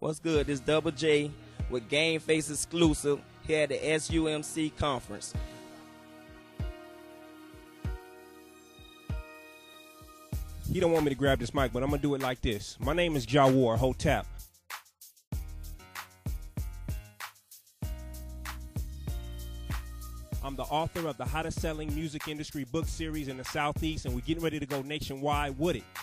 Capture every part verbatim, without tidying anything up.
What's good? This Double J with Game Face exclusive here at the S U M C conference. He don't want me to grab this mic, but I'm going to do it like this. My name is Jawar Hotep. I'm the author of the hottest selling music industry book series in the Southeast, and we're getting ready to go nationwide with it.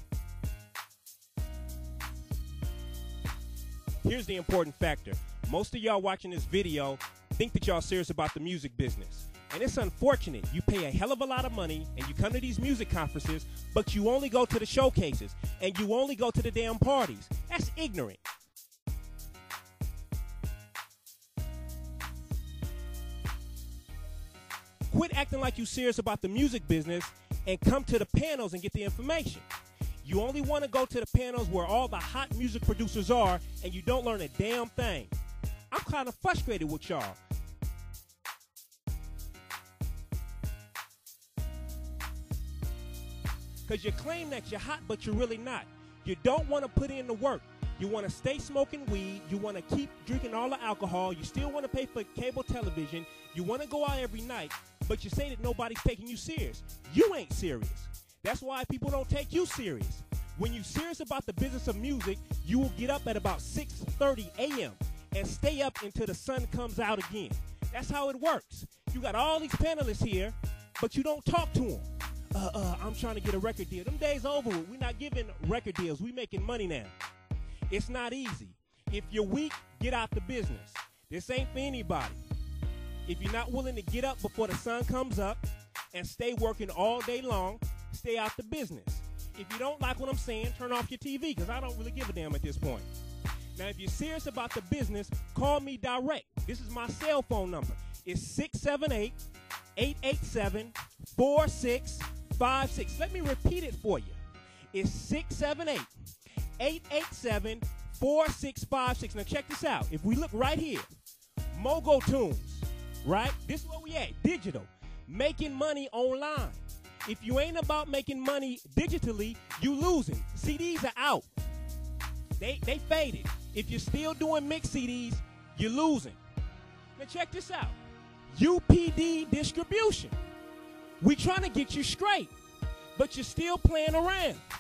Here's the important factor. Most of y'all watching this video think that y'all serious about the music business. And it's unfortunate. You pay a hell of a lot of money and you come to these music conferences, but you only go to the showcases and you only go to the damn parties. That's ignorant. Quit acting like you serious about the music business and come to the panels and get the information. You only want to go to the panels where all the hot music producers are, and you don't learn a damn thing. I'm kind of frustrated with y'all. Because you claim that you're hot, but you're really not. You don't want to put in the work. You want to stay smoking weed. You want to keep drinking all the alcohol. You still want to pay for cable television. You want to go out every night, but you say that nobody's taking you serious. You ain't serious. That's why people don't take you serious. When you're serious about the business of music, you will get up at about six thirty a m and stay up until the sun comes out again. That's how it works. You got all these panelists here, but you don't talk to them. Uh, uh, I'm trying to get a record deal. Them days over with. We're not giving record deals. We're making money now. It's not easy. If you're weak, get out the business. This ain't for anybody. If you're not willing to get up before the sun comes up and stay working all day long, stay out the business. If you don't like what I'm saying, turn off your T V, because I don't really give a damn at this point. Now, if you're serious about the business, call me direct. This is my cell phone number. It's six seven eight, eight eight seven, four six five six. Let me repeat it for you. It's six seven eight, eight eight seven, four six five six. Now, check this out. If we look right here, Mogo Tunes, right? This is where we at, digital. Making money online. If you ain't about making money digitally, you losing. C Ds are out. They they faded. If you're still doing mixed C Ds, you're losing. Now check this out. U P D distribution. We trying to get you straight, but you're still playing around.